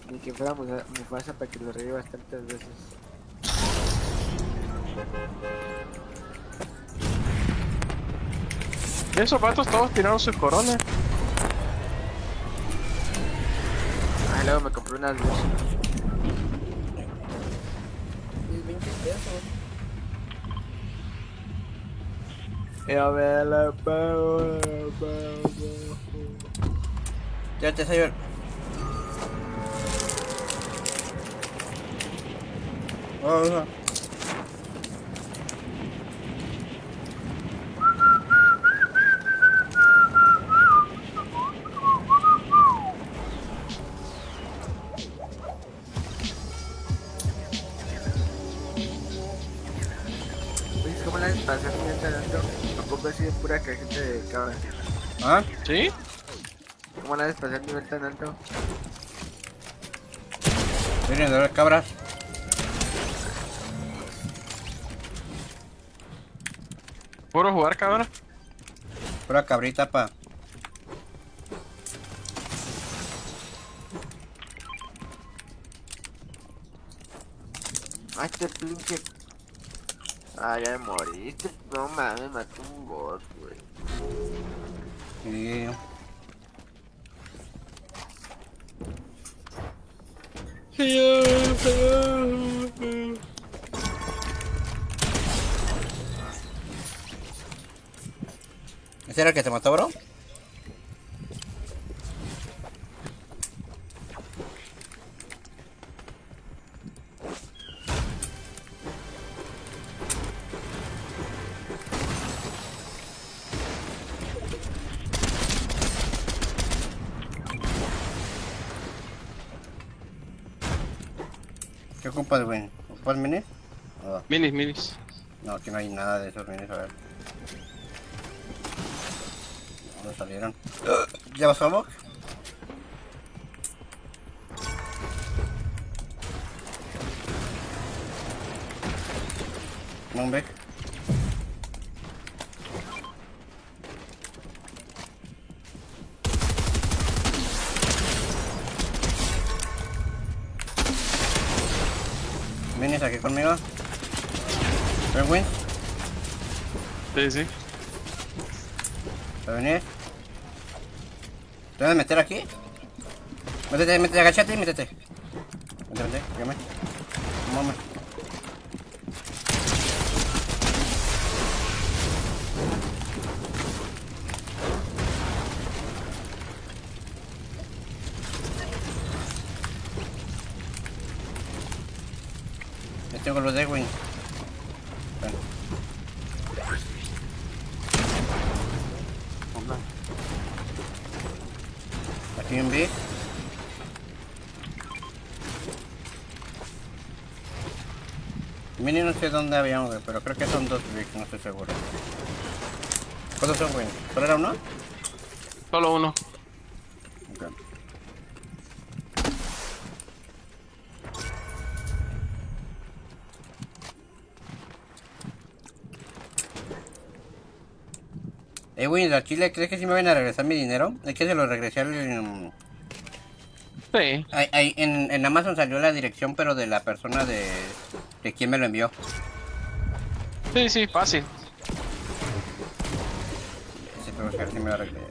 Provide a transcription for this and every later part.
Ni que fuera Mufasa para que lo reviva bastantes veces. Y esos vatos todos tiraron sus coronas. Ah, luego me compré unas luces. Y 20 pesos. Y a ver la Ya te salió. Oh, Oye, ¿cómo la para hacer bien tanto? Tampoco así de pura cajita de cabra. ¿ah? ¿Sí? ¿Cómo la para hacer nivel tan alto? Vienen de las cabras. Puro jugar, cabrón. Pura cabrita, pa. Ay, este pinche. Ah, ya me moriste. No mames, me mató un bot, güey. Y... ¿Ese era el que te mató, bro? ¿Qué ocupas, güey? ¿Ocupas minis? Oh, Minis. no, aquí no hay nada de esos minis, a ver. ¿Dónde salieron? ¿Ya vas a Box? Moonbeck. ¿Vienes aquí conmigo? ¿Penguin? Sí. ¿Para venir? ¿Te vas a meter aquí? Métete, agachate y métete. Métete, dígame. Vamos. Ya tengo los de Win. Aquí un B. Mini no sé dónde había uno, pero creo que son dos Bigs, no estoy seguro. ¿Cuántos son, Win? ¿Solo era uno? Solo uno. Ok. Win, ¿a Chile crees que sí me van a regresar mi dinero? Es que se lo regresé al... Sí. En Amazon salió la dirección, pero de la persona de quien me lo envió. Sí, fácil. Sí, pero buscar si me lo regresé.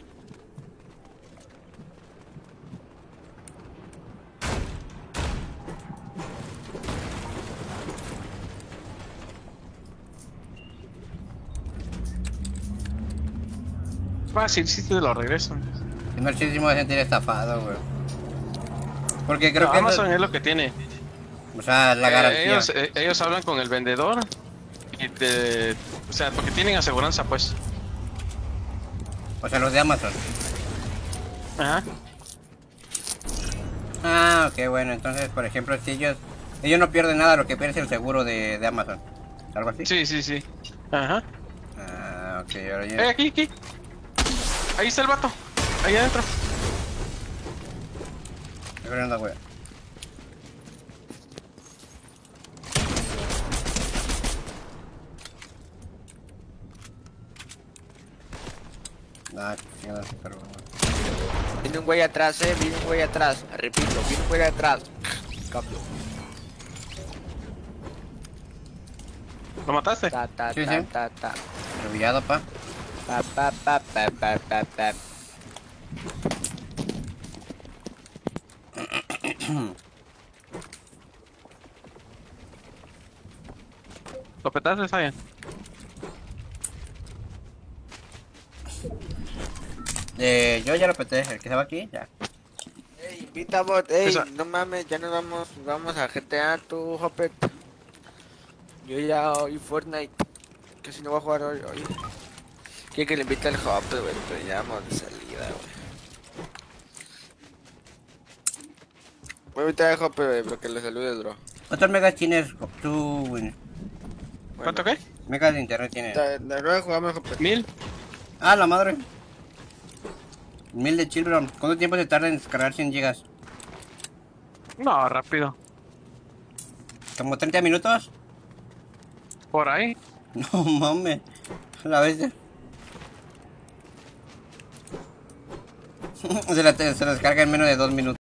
Fácil, sí te lo regreso. Es muchísimo de sentir estafado, güey. Porque creo No, que... Amazon es lo que tiene. O sea, la garantía. Ellos hablan con el vendedor y te... O sea, porque tienen aseguranza, pues. O sea, los de Amazon. Ajá. Ah, ok, bueno. Entonces, por ejemplo, si ellos... Ellos no pierden nada, lo que pierden es el seguro de Amazon. ¿Algo así? Sí. Ajá. Ah, ok, ahora ya... Aquí. Ahí está el vato. Ahí adentro. Estoy corriendo, güey. Nah, sí, no se cargó. Viene un güey atrás, viene un güey atrás. Repito, viene un güey atrás. Cambio. ¿Lo mataste? Ta ta Sí, ta sí. ta ta. Revillado, pa. Pa pa pa pa pa pa pa. ¿Lo petaste, está bien? Yo ya lo peté, el que estaba aquí, ya. Ey, invita a bot, ey, Esa- no mames, ya nos vamos a GTA, tú, Hoppet. Yo ya hoy Fortnite, casi no voy a jugar hoy. Quiere que le invite al Hoppet, güey, pero ya vamos de salida, güey. Voy a invitar al Hoppet, güey, para que le saludes, bro. ¿Cuántos megas tienes tú, Win? ¿Cuánto qué? Megas de internet tienes. La rueda jugamos, Hoppet. 1000. Ah, la madre. 1000 de Children. ¿Cuánto tiempo se tarda en descargar 100 gigas? No, rápido. ¿Como 30 minutos? Por ahí. No mames. La bestia. Se la descarga en menos de 2 minutos.